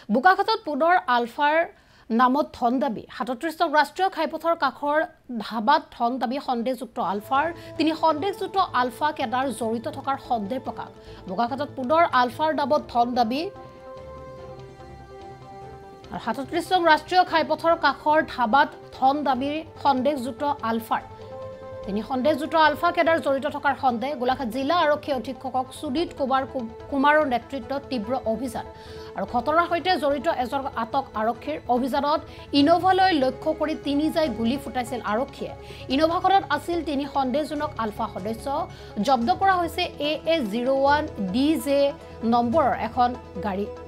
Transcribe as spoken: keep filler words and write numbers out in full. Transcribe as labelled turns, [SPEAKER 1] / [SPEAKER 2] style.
[SPEAKER 1] বোকাখাতত পুনৰ আলফাৰ নামত ধন দাবী সাতত্ৰিশ নং ৰাষ্ট্ৰীয় ঘাইপথৰ কাষৰ ধাবাত ধন দাবী সন্দেহযুক্ত আলফাৰ তিনি সন্দেহযুক্ত আলফা কেডাৰ জড়িত থকাৰ সন্দেহ প্ৰকাশ বোকাখাতত পুনৰ আলফাৰ নামত ধন দাবী আৰু সাতত্ৰিশ নং ৰাষ্ট্ৰীয় ঘাইপথৰ কাষৰ ধাবাত ধন দাবীৰ সন্দেহযুক্ত আলফাৰ তিনি সন্দেহযুক্ত আলফা কেডাৰ জড়িত থকাৰ সন্দেহ গোলাঘাট জিলা আৰক্ষী অধীক্ষক সুদীপ কুমাৰ কুমাৰৰ নেতৃত্বত তীব্ৰ অভিযান আৰু ঘটনাৰ সৈতে জড়িত এজন আটক আৰক্ষীৰ অভিযানত ইনোভালৈ লক্ষ্য কৰি তিনি জাই গুলি ফুটাইছিল আৰক্ষীয়ে ইনোভাখনত আছিল তিনি সন্দেহজনক আলফা সদস্য জব্দ কৰা হৈছে A A zero' one D J নম্বৰৰ এখন গাড়ী